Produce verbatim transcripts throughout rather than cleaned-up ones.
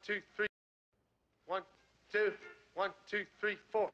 two, three. One, two, one, two, three, four.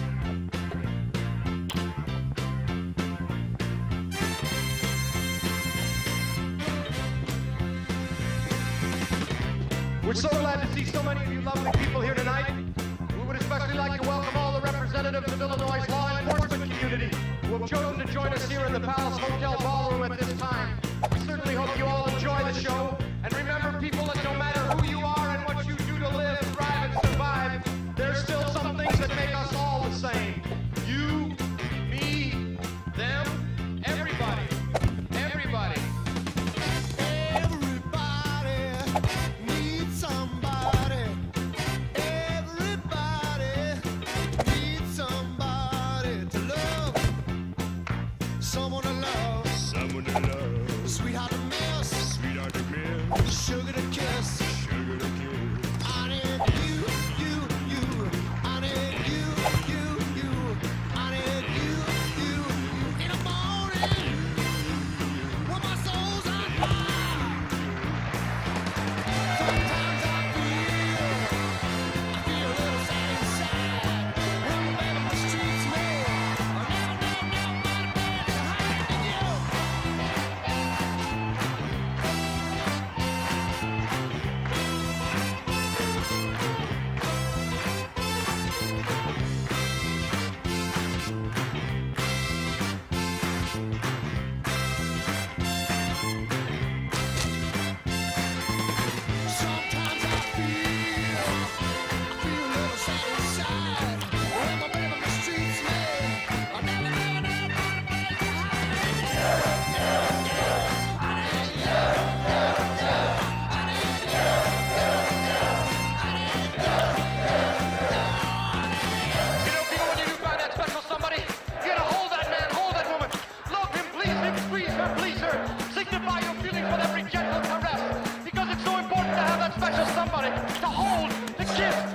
We're so glad to see so many of you lovely people here tonight. We would especially like to welcome all the representatives of Illinois' law enforcement community who have chosen to join us here in the Palace Hotel Ballroom at this time. We certainly hope you all enjoy the show. And remember, people, that no matter who you are and what you do to live, thrive, and survive, there's still some things that make us all the same. You, me, them, everybody. Everybody. Someone to love, someone to love, sweetheart to miss, sweetheart to miss, sugar to kiss, sugar to kiss. I need you, you, you. I need you, you, you. I need you, you, you. In the morning, when my soul's on fire. Sometimes I feel, I feel a little sad inside. When my baby mistreats me, I never, never, never mind a bed. Sometimes I feel, I feel a little sad inside. When my baby mistreats me, I never, never, never find a place to hide. You know, people, when you do find that special somebody, you gotta hold that man, hold that woman. Love him, please him, squeeze her, please her. Signify your feelings with every gentle caress. Because it's so important to have that special somebody to hold, to kiss,